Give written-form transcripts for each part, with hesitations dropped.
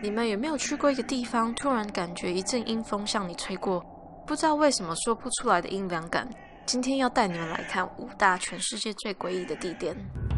你们有没有去过一个地方，突然感觉一阵阴风向你吹过，不知道为什么说不出来的阴凉感？今天要带你们来看5大全世界最诡异的地点。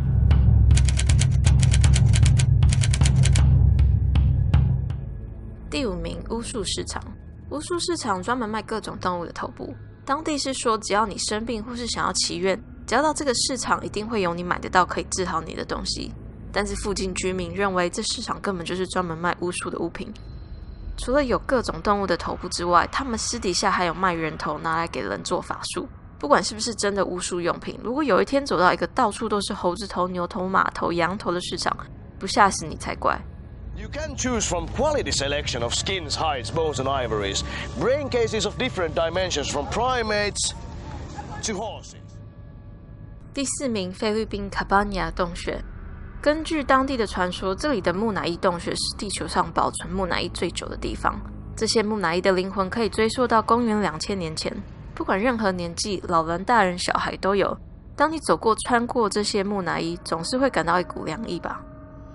第5名，巫术市场。巫术市场专门卖各种动物的头部，当地是说只要你生病或是想要祈愿，只要到这个市场，一定会有你买得到可以治好你的东西。但是附近居民认为这市场根本就是专门卖巫术的物品。除了有各种动物的头部之外，他们私底下还有卖人头拿来给人做法术。不管是不是真的巫术用品，如果有一天走到一个到处都是猴子头、牛头、马头、羊头的市场，不吓死你才怪。 You can choose from quality selection of skins, hides, bones and ivories, brain cases of different dimensions from primates to horses. 第4名，菲律宾卡巴尼亚洞穴。根据当地的传说，这里的木乃伊洞穴是地球上保存木乃伊最久的地方。这些木乃伊的灵魂可以追溯到公元2000年前，不管任何年纪，老人、大人、小孩都有。当你穿过这些木乃伊，总是会感到一股凉意吧。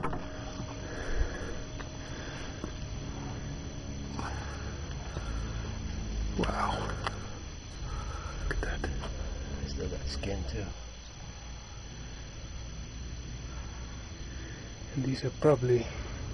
Wow. Look at that. Still got skin too. And these are probably...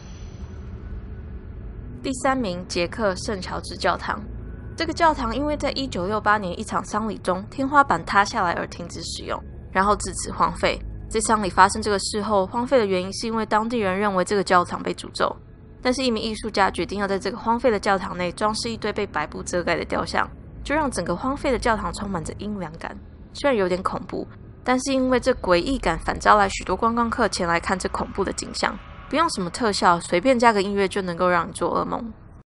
第3名，捷克圣乔治教堂。这个教堂因为在1968年一场丧礼中，天花板塌下来而停止使用，然后自此荒废。在丧礼发生这个事后，荒废的原因是因为当地人认为这个教堂被诅咒。但是一名艺术家决定要在这个荒废的教堂内装饰一堆被白布遮盖的雕像，就让整个荒废的教堂充满着阴凉感。虽然有点恐怖，但是因为这诡异感反招来许多观光客前来看这恐怖的景象，不用什么特效，随便加个音乐就能够让你做噩梦。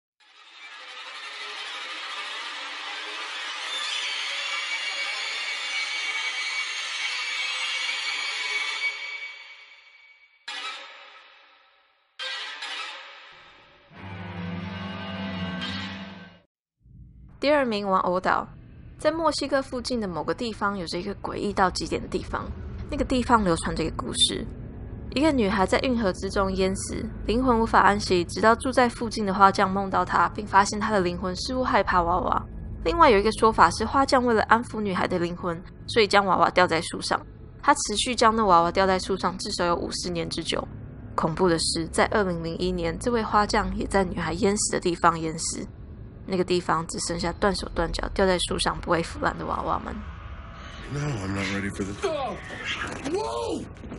第2名，玩偶岛。在墨西哥附近的某个地方，有着一个诡异到极点的地方。那个地方流传着一个故事：一个女孩在运河之中淹死，灵魂无法安息，直到住在附近的花匠梦到她，并发现她的灵魂似乎害怕娃娃。另外有一个说法是，花匠为了安抚女孩的灵魂，所以将娃娃吊在树上。他持续将那娃娃吊在树上，至少有50年之久。恐怖的是，在2001年，这位花匠也在女孩淹死的地方淹死。那个地方只剩下断手断脚、吊在树上不会腐烂的娃娃们。 No, I'm not ready for this. Whoa!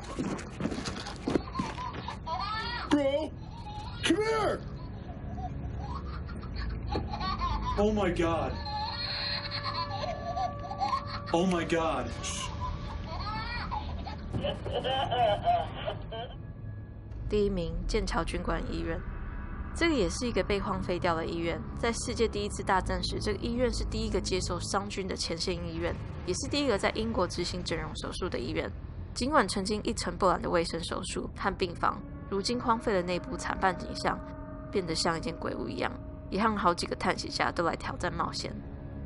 Bro, come here! Oh my god. Oh my god. 第1名，剑桥军官医院。这个也是一个被荒废掉的医院。在世界第1次大战时，这个医院是第一个接受伤军的前线医院，也是第一个在英国执行整容手术的医院。尽管曾经一尘不染的卫生手术和病房，如今荒废的内部惨淡景象，变得像一间鬼屋一样，也让好几个探险家都来挑战冒险。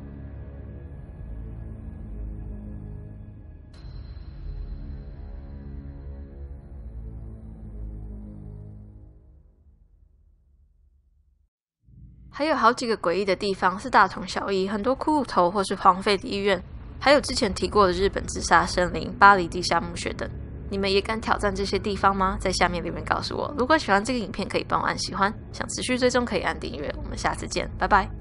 还有好几个诡异的地方是大同小异，很多骷髅头或是荒废的医院，还有之前提过的日本自杀森林、巴黎地下墓穴等。你们也敢挑战这些地方吗？在下面留言告诉我。如果喜欢这个影片，可以帮我按喜欢，想持续追踪可以按订阅。我们下次见，拜拜。